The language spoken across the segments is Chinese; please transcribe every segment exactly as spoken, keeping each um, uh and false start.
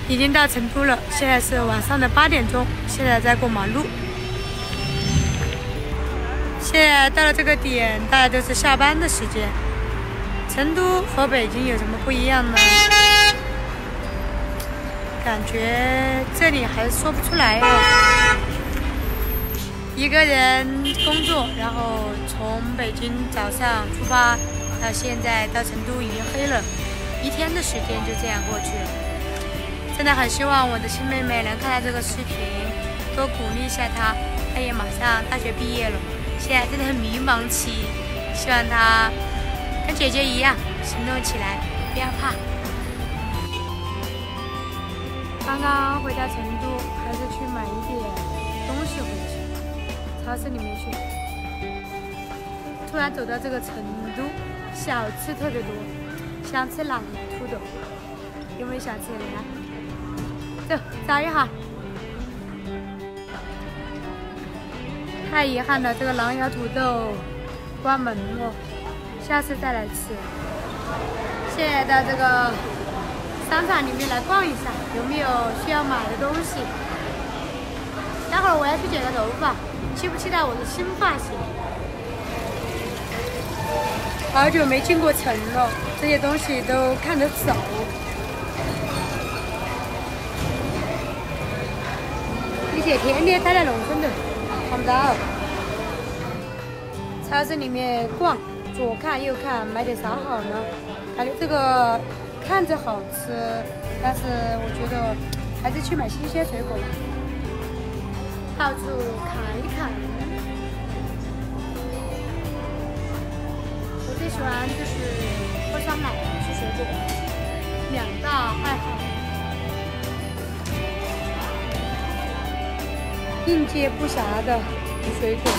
已经到成都了，现在是晚上的八点钟，现在在过马路。现在到了这个点，大家都是下班的时间。成都和北京有什么不一样呢？感觉这里还说不出来哦。一个人工作，然后从北京早上出发，到现在到成都已经黑了，一天的时间就这样过去了。真的很希望我的亲妹妹能看到这个视频，多鼓励一下她。她也马上大学毕业了，现在真的很迷茫期，希望她跟姐姐一样行动起来，不要怕。刚刚回到成都，还是去买一点东西回去，超市里面去。突然走到这个成都，小吃特别多，想吃狼土豆，有没有想吃的呀？走，找一下。太遗憾了，这个狼牙土豆关门了，下次再来吃。现在到这个商场里面来逛一下，有没有需要买的东西？待会儿我要去剪个头发，期不期待我的新发型？好久没进过城了，这些东西都看得少。而且天天待在农村的，看不到。超市里面逛，左看右看，买点啥好呢？感觉这个看着好吃，但是我觉得还是去买新鲜水果吧。到处看一看。我最喜欢就是喝酸奶吃水果，两大爱好。应接不暇的水果。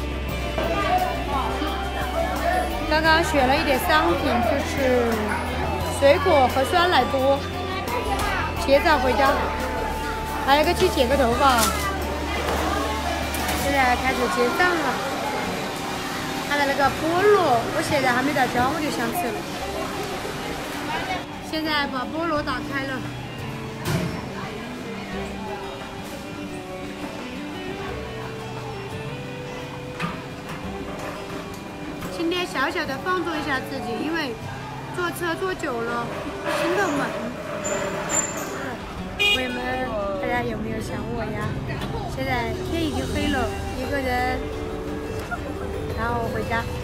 刚刚选了一点商品，就是水果和酸奶多。结账回家，还有个去剪个头发。现在开始结账了。看到那个菠萝，我现在还没到家，我就想吃了。现在把菠萝打开了。今天小小的放纵一下自己，因为坐车坐久了心都闷。朋友们，大家有没有想我呀？现在天已经黑了，一个人，然后回家。